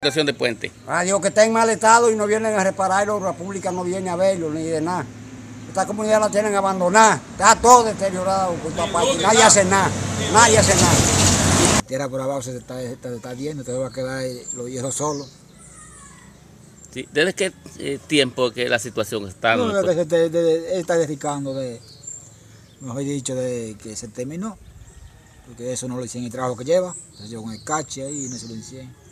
Situación de puente. Digo que está en mal estado y no vienen a repararlo, la pública no viene a verlo ni de nada. Esta comunidad la tienen abandonada, está todo deteriorado por toda parte, nadie hace nada, nadie hace nada. Tierra por abajo se está yendo, te va a quedar los hierros solos. Sí. ¿Desde qué tiempo que la situación está? No, desde que está dedicando, mejor dicho, de que se terminó, porque eso no lo hicieron el trabajo que lleva, se llevó un escache ahí y no se lo hicieron.